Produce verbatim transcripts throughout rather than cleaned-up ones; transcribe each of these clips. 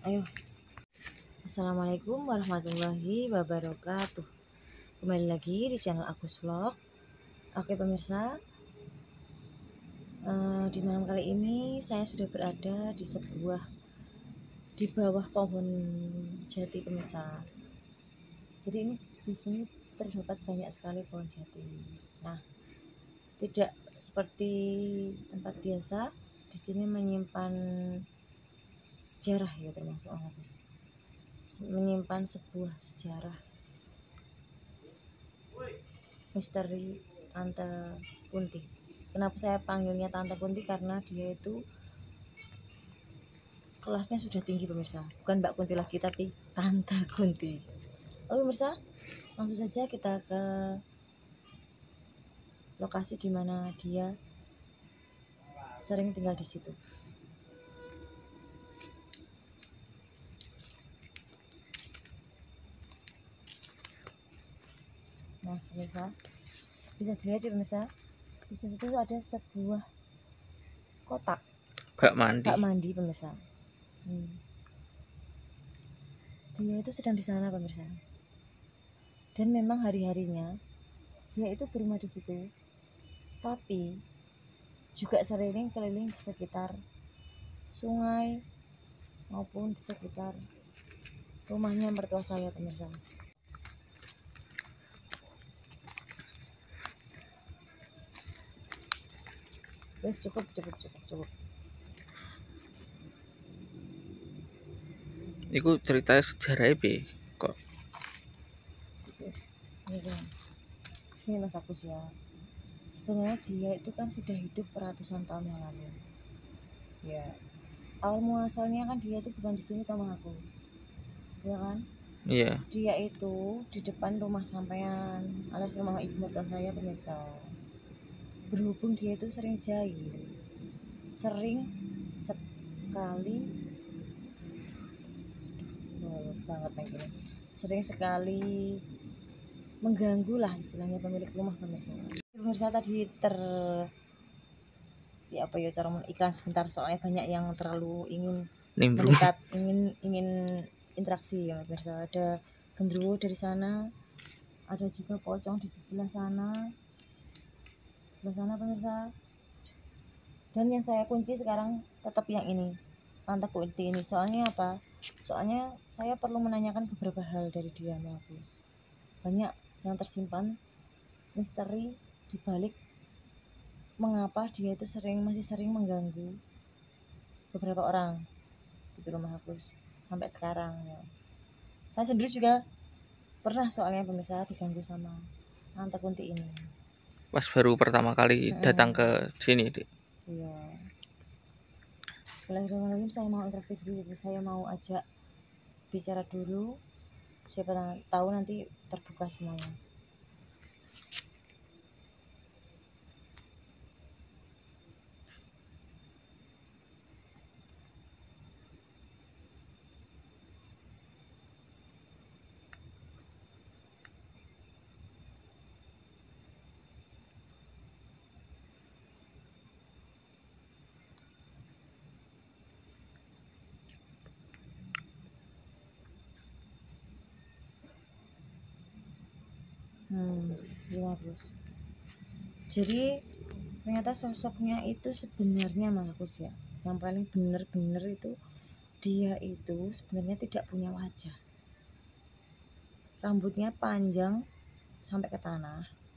Ayo. Assalamualaikum warahmatullahi wabarakatuh. Kembali lagi di channel Agus Vlog. Oke pemirsa, uh, di malam kali ini saya sudah berada di sebuah di bawah pohon jati pemirsa. Jadi ini di sini terdapat banyak sekali pohon jati. Nah, tidak seperti tempat biasa, di sini menyimpan sejarah ya, termasuk Agus menyimpan sebuah sejarah misteri Tante Kunti. Kenapa saya panggilnya Tante Kunti? Karena dia itu kelasnya sudah tinggi pemirsa, bukan Mbak Kunti lagi tapi Tante Kunti. Oke pemirsa, langsung saja kita ke lokasi di mana dia sering tinggal di situ. Nah pemirsa, bisa dilihat ya pemirsa, di situ ada sebuah kotak bak mandi bak mandi pemirsa. hmm. Dia itu sedang di sana pemirsa, dan memang hari-harinya dia itu berumah di situ, tapi juga sering keliling di sekitar sungai maupun di sekitar rumahnya mertua saya pemirsa. Wes cukup cukup cukup cukup. Iku ceritanya sejarah be kok. Ini kan, ini Mas Agus ya. Sebenarnya dia itu kan sudah hidup ratusan tahun yang lalu. Ya, awal muasalnya kan dia itu bukan di sini sama aku, ya kan? Iya. Dia itu di depan rumah sampean alias rumah ibu mertua saya pemirsa. Berhubung dia itu sering jahil, sering sekali oh, banget kayak gini, sering sekali mengganggu lah istilahnya pemilik rumah pemirsa. Pemirsa tadi ter ya apa ya cara iklan sebentar, soalnya banyak yang terlalu ingin Nimbrung. mendekat, ingin ingin interaksi ya pemirsa. Ada genderuwo dari sana, ada juga pocong di sebelah sana, sebelah sana pemirsa. Dan yang saya kunci sekarang tetap yang ini, Tante Kunti ini. Soalnya apa? Soalnya saya perlu menanyakan beberapa hal dari dia, Mas. Banyak yang tersimpan misteri di balik mengapa dia itu sering masih sering mengganggu beberapa orang di rumah Agus sampai sekarang ya. Saya sendiri juga pernah soalnya pemirsa diganggu sama Tante Kunti ini. Pas baru pertama kali datang ke sini, Dik. Iya. Bismillahirrahmanirrahim, saya mau interaksi dulu, saya mau ajak bicara dulu, siapa tahu nanti terbuka semuanya. Hmm, gimana Gus? Jadi ternyata sosoknya itu sebenarnya Mas ya, yang paling benar-benar itu dia itu sebenarnya tidak punya wajah. Rambutnya panjang sampai ke tanah.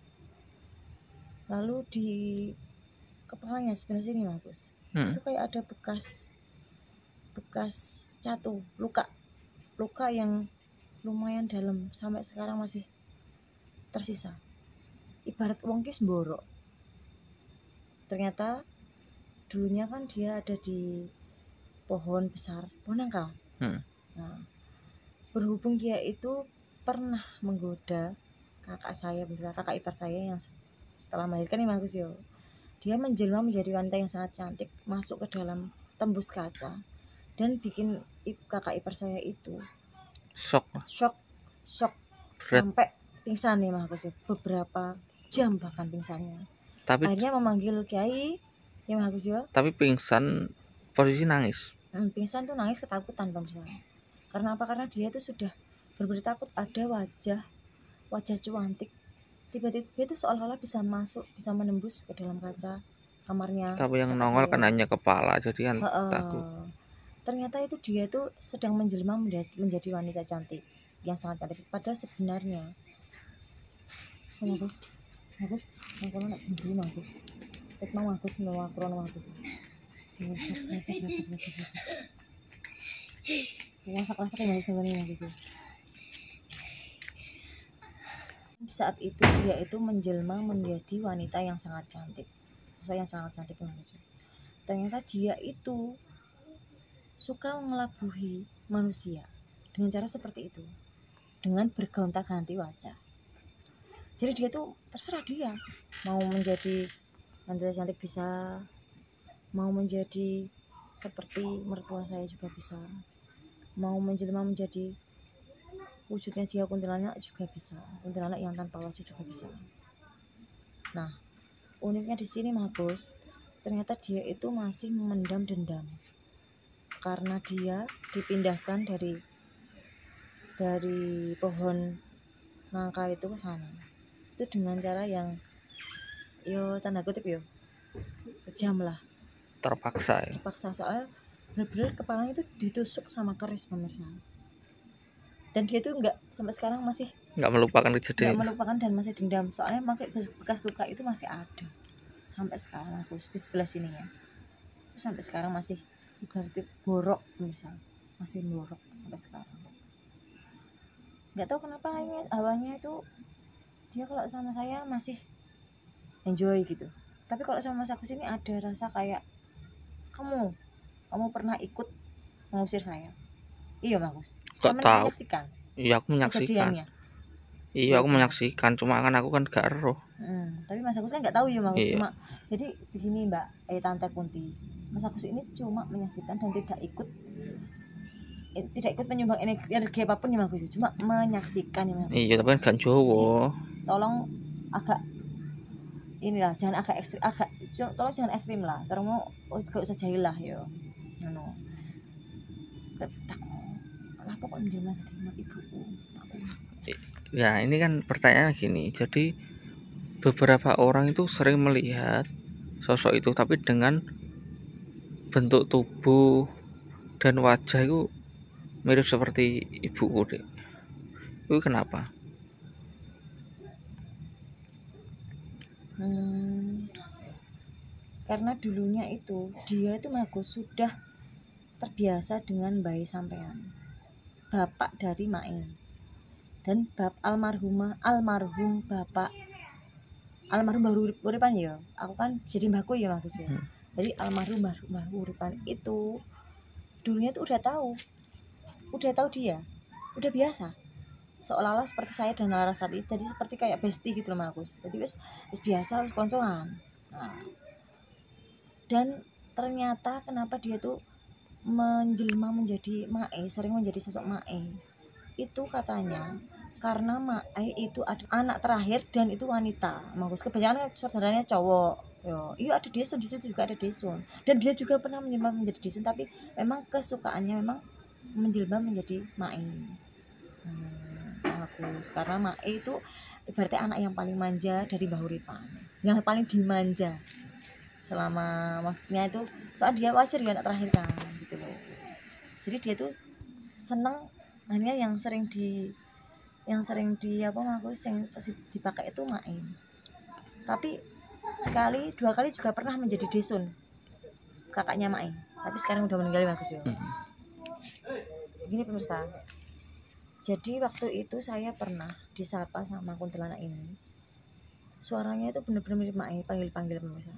Lalu di kepalanya sebelah sini Mas, hmm. itu kayak ada bekas bekas catu, luka luka yang lumayan dalam sampai sekarang masih tersisa. Ibarat wong ki semborok. Ternyata dulunya kan dia ada di pohon besar, pohon nangka. Hmm. Nah, berhubung dia itu pernah menggoda kakak saya, kakak ipar saya yang setelah melahirkan ini Mas yo. Dia menjelma menjadi wanita yang sangat cantik, masuk ke dalam tembus kaca dan bikin kakak ipar saya itu shock, shock, shock sampai pingsan nih Mas ya, beberapa jam bahkan pingsannya. Tapi akhirnya memanggil kiai ya Mas ya. Tapi pingsan posisi nangis. hmm, pingsan tuh nangis ketakutan pemirsa. Karena apa? Karena dia tuh sudah benar-benar takut ada wajah wajah cuantik tiba-tiba itu seolah-olah bisa masuk, bisa menembus ke dalam kaca kamarnya Tapi yang kakak nongol saya. kan hanya kepala, jadi kan Heeh. takut. Ternyata itu dia tuh sedang menjelma menjadi, menjadi wanita cantik yang sangat cantik. Padahal sebenarnya oh, bagus, bagus, yang kalau nak begini bagus, tek mau bagus, mau akron bagus, ngecek, ngecek, ngecek, ngecek, ngecek, masak-masak yang bagus sebenarnya bagus ya. Saat itu dia itu menjelma menjadi wanita yang sangat cantik, saya yang sangat cantik maksudnya. Ternyata dia itu suka ngelabuhi manusia dengan cara seperti itu, dengan bergonta-ganti wajah. Jadi dia tuh terserah dia mau menjadi wanita cantik bisa, mau menjadi seperti mertua saya juga bisa, mau menjelma menjadi wujudnya dia kuntilanak juga bisa, kuntilanak yang tanpa wajah juga bisa. Nah, uniknya di sini Mas, ternyata dia itu masih memendam dendam karena dia dipindahkan dari dari pohon nangka itu ke sana. Itu dengan cara yang yo tanda kutip yo kejam lah, Terpaksa ya. terpaksa, soalnya benar-benar kepalanya itu ditusuk sama keris pemirsa. Dan dia itu enggak sampai sekarang masih Nggak melupakan nggak kejadian. melupakan dan masih dendam, soalnya pakai bekas luka itu masih ada sampai sekarang. Aku di sebelah sini ya, itu sampai sekarang masih ibaratnya borok pemirsa, masih borok sampai sekarang. Nggak tahu kenapa awalnya itu dia kalau sama saya masih enjoy gitu, tapi kalau sama Mas Agus ini ada rasa kayak kamu kamu pernah ikut mengusir saya. Iya Mas, Kok sama tahu? menyaksikan Iya aku menyaksikan. kejadiannya. Iya aku Iya, menyaksikan, cuma kan aku kan gak eruh. Hmm, tapi Mas Agus kan nggak tahu ya Mas. Iya. Cuma jadi begini Mbak, eh Tante Kunti, Mas Agus ini cuma menyaksikan dan tidak ikut eh, tidak ikut menyumbang energi, energi apapun ya Mas Agus, cuma menyaksikan ya Mas Agus. Iya tapi kan gak Jowo. Tolong agak inilah, jangan agak ekstrim, agak tolong jangan ekstrim lah. Cara mau oh, gak usah jahil lah yo. Ngono. Tak lah pokok menjelma jadi ibuku. Ya ini kan pertanyaan gini, jadi beberapa orang itu sering melihat sosok itu tapi dengan bentuk tubuh dan wajah itu mirip seperti ibuku deh. Itu kenapa? Hmm, karena dulunya itu dia itu Magus sudah terbiasa dengan bayi sampean, bapak dari Main, dan bab almarhumah almarhum bapak almarhum baru uripan ya, aku kan jadi mbahku ya Magus ya. Hmm. Jadi almarhum baru uripan itu dulunya tuh udah tahu, udah tahu dia, udah biasa. Seolah-olah seperti saya dan Larasati, jadi seperti kayak bestie gitu loh Magus. Jadi wis wis biasa, wis koncoan. Nah, dan ternyata kenapa dia tuh menjelma menjadi Mae, sering menjadi sosok Mae, itu katanya karena Mae itu ada anak terakhir dan itu wanita Magus. Kebanyakan saudaranya cowok yo. Iya ada Desun, di situ juga ada Desun, dan dia juga pernah menjelma menjadi Desun, tapi memang kesukaannya memang menjelma menjadi Mae. hmm, Bagus, karena Mae itu ibaratnya anak yang paling manja dari Mbah Uripan, yang paling dimanja selama maksudnya itu, soal dia wajar ya anak terakhir kan gitu loh. Jadi dia tuh seneng hanya yang sering di yang sering di apa aku yang dipakai itu Main, tapi sekali dua kali juga pernah menjadi Desun, kakaknya Main, tapi sekarang udah meninggal Bagus ya. Hmm. Gini pemirsa, jadi waktu itu saya pernah disapa sama kuntilanak ini, suaranya itu benar-benar mirip Main, panggil-panggil pemirsa,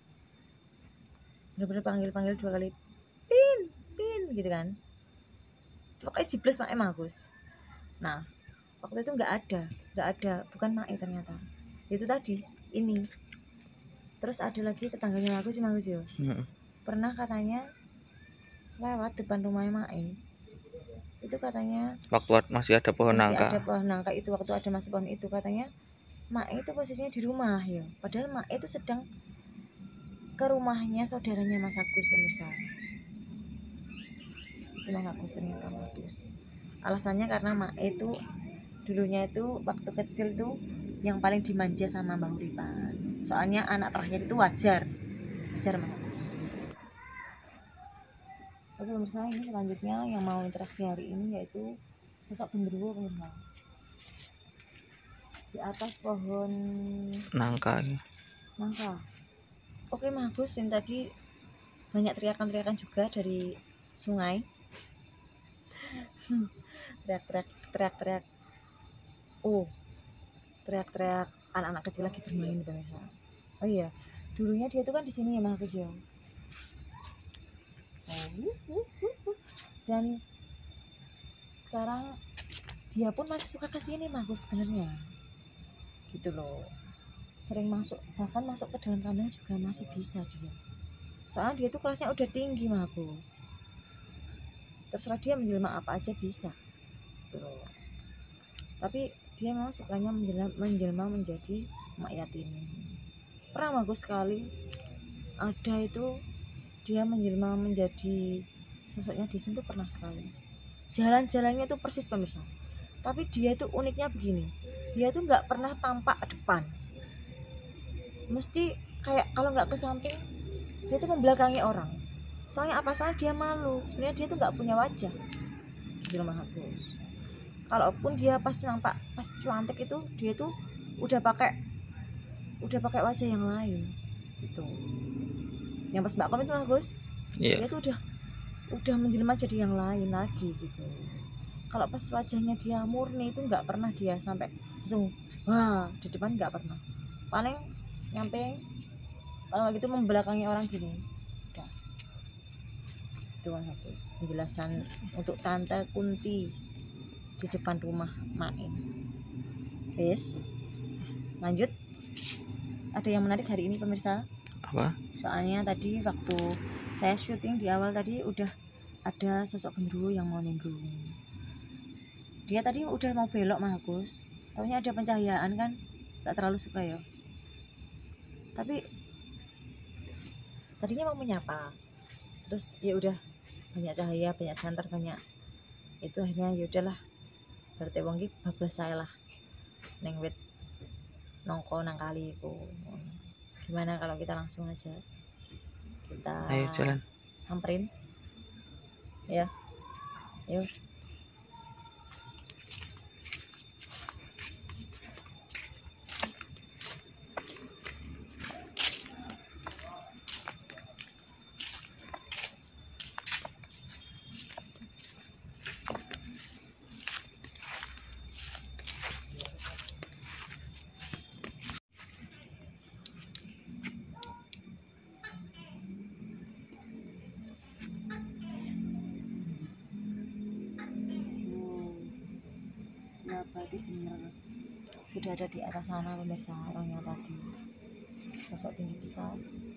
benar-benar panggil-panggil dua kali, pin pin gitu kan, pokoknya sibles Main Bagus. Nah waktu itu nggak ada nggak ada bukan Main ternyata itu tadi ini. Terus ada lagi tetangganya Bagus sih Bagus ya, Hmm. pernah katanya lewat depan rumahnya Main, itu katanya Waktu masih ada pohon masih nangka. ada pohon nangka itu, waktu ada masih pohon itu katanya Mae itu posisinya di rumah ya, padahal Mae itu sedang ke rumahnya saudaranya Mas Agus pemirsa. itu Mang Agus ternyata bagus. Alasannya karena Mak itu dulunya itu waktu kecil tuh yang paling dimanja sama Mbak Uripan. Soalnya anak terakhir itu wajar, wajar Mang Agus. Oke pemirsa, ini selanjutnya yang mau interaksi hari ini yaitu sosok genderuwo pemirsa di atas pohon nangka ya. nangka. Oke Mang Agus, yang tadi banyak teriakan-teriakan juga dari sungai. teriak-teriak teriak-teriak oh teriak-teriak anak-anak kecil lagi bermain pemirsa. Oh iya, dulunya dia tuh kan di sini ya Mang Agus ya. Dan sekarang dia pun masih suka kesini Mang Agus sebenarnya gitu loh, sering masuk, bahkan masuk ke dalam kandang juga masih bisa dia, soalnya dia tuh kelasnya udah tinggi Mang Agus, terserah dia menjelma apa aja bisa gitu loh. Tapi dia memang sukanya menjelma, menjelma menjadi mak yatim. Pernah Mang Agus sekali ada itu dia menjelma menjadi sosoknya di sini tuh pernah sekali. Jalan-jalannya tuh persis pemirsa. Tapi dia tuh uniknya begini, dia tuh nggak pernah tampak depan, mesti kayak kalau nggak ke samping dia tuh membelakangi orang. Soalnya apa? Soalnya dia malu. Sebenarnya dia tuh nggak punya wajah di Mang Agus. Kalaupun dia pas nampak pas cuantik itu dia tuh udah pakai udah pakai wajah yang lain gitu. Yang pas Mbak Kom itu Mang Agus, Yeah. dia tuh udah udah menjelma jadi yang lain lagi gitu. Kalau pas wajahnya dia murni itu nggak pernah dia sampai langsung wah di depan, nggak pernah. Paling nyampe kalau gitu membelakangi orang gini. Udah. Itu Mang Agus penjelasan untuk Tante Kunti di depan rumah Main. Yes. Lanjut. Ada yang menarik hari ini pemirsa. Apa? Soalnya tadi waktu saya syuting di awal tadi udah ada sosok genderuwo yang mau nimbrung. Dia tadi udah mau belok Mang Agus, taunya ada pencahayaan kan, gak terlalu suka ya. Tapi tadinya mau menyapa, terus ya udah banyak cahaya, banyak santer, banyak itu, akhirnya ya udahlah, berarti wong iki bablas saya lah neng wit nongko nang kali itu. Gimana kalau kita langsung aja kita Ayo jalan. samperin ya, yuk. Berarti benar sudah ada di atas sana pemirsa orangnya tadi, sosok tinggi besar.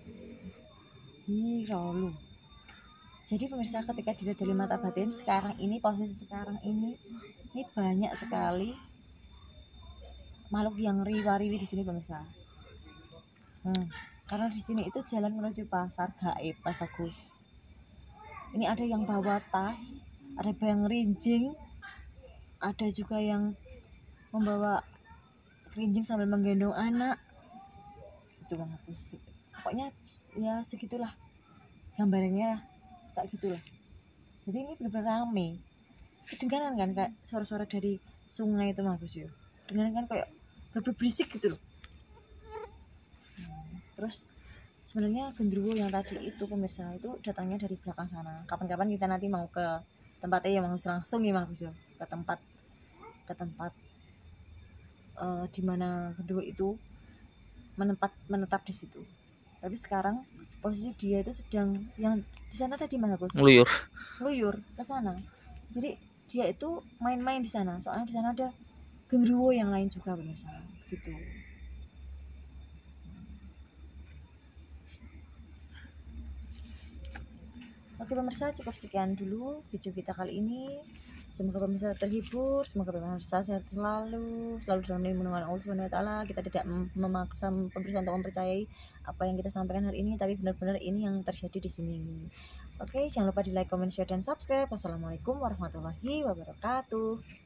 Ini lalu. Jadi pemirsa, ketika dilihat dari mata batin sekarang ini, posisi sekarang ini, ini banyak sekali makhluk yang riwa-riwi di sini pemirsa. Hmm, karena di sini itu jalan menuju pasar gaib Mas Agus. Ini ada yang bawa tas, ada yang rinjing, ada juga yang membawa kerinjing sambil menggendong anak. Itu Bang Agus. Pokoknya ya segitulah gambarnya, kayak gitulah. Jadi ini benar-benar rame. Kedengaran kan kayak suara-suara dari sungai itu Bang Agus ya. Dengaran kan kayak berisik gitu loh. Hmm, terus sebenarnya genderuwo yang tadi itu pemirsa itu datangnya dari belakang sana. Kapan-kapan kita nanti mau ke tempatnya yang langsung ya Bang Agus ya, ke tempat ke tempat Uh, di mana kedua itu menetap menetap di situ. Tapi sekarang posisi dia itu sedang yang di sana tadi Mas Agus Luyur. luyur ke sana. Jadi dia itu main-main di sana. Soalnya di sana ada genderuwo yang lain juga pemirsa gitu. Oke pemirsa, cukup sekian dulu video kita kali ini. Semoga pemirsa terhibur, semoga pemirsa sehat selalu, selalu dalam lindungan Allah Subhanahu wa taala. Kita tidak memaksa pemirsa untuk mempercayai apa yang kita sampaikan hari ini, tapi benar-benar ini yang terjadi di sini. Oke, jangan lupa di like, comment, share, dan subscribe. Wassalamualaikum warahmatullahi wabarakatuh.